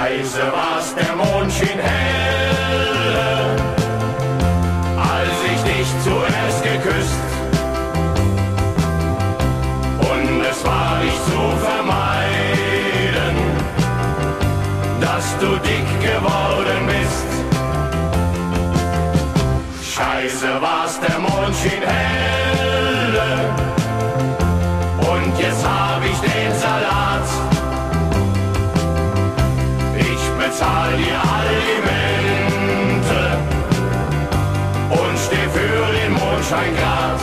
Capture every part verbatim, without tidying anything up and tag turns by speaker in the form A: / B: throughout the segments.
A: Scheiße, was der Mond schien helle, als ich dich zuerst geküsst. Und es war nicht zu vermeiden, dass du dick geworden bist. Scheiße, was der Mond schien helle, und jetzt hab ich den Salat. Ich bezahl die Alimente und steh für den Mondschein grad.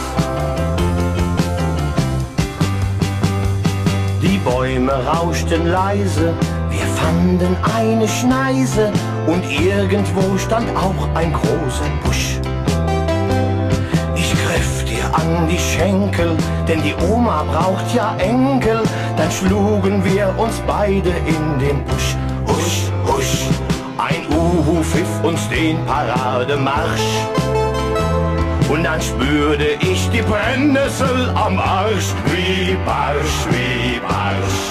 B: Die Bäume rauschten leise, wir fanden eine Schneise und irgendwo stand auch ein großer Busch. Ich griff dir an die Schenkel, denn die Oma braucht ja Enkel. Dann schlugen wir uns beide in den Busch. Husch, husch, ein Uhu pfiff uns den Parademarsch. Und dann spürte ich die Brennnessel am Arsch, wie Barsch, wie Barsch.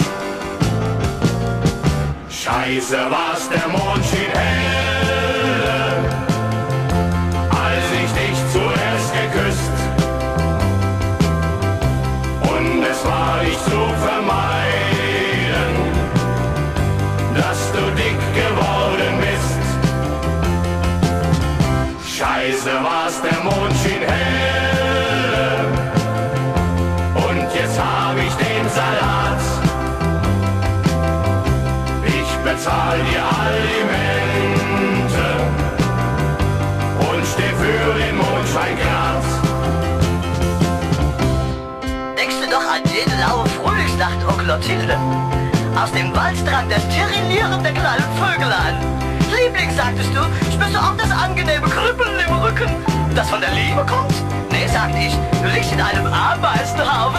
A: Scheiße, was der Mond schien helle, als ich dich zuerst geküsst. Und es war nicht zu vermeiden, dass du dick geworden bist. Scheiße, was der Mond schien helle, und jetzt hab ich den Salat. Ich bezahl die Alimente und steh für den Mondschein grad.
C: Denkst du doch an jede laue Frühlingsnacht, oh Clotilde? Aus dem Wald drang das Tirilieren der kleinen Vögel an. Liebling, sagtest du, spürst du auch das angenehme Kribbeln im Rücken, das von der Liebe kommt? Nee, sagte ich, du liegst in einem Ameisenhaufen.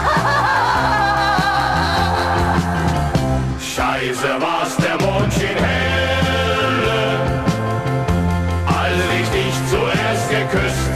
A: Scheiße, was der Mond schien helle, als ich dich zuerst geküsst.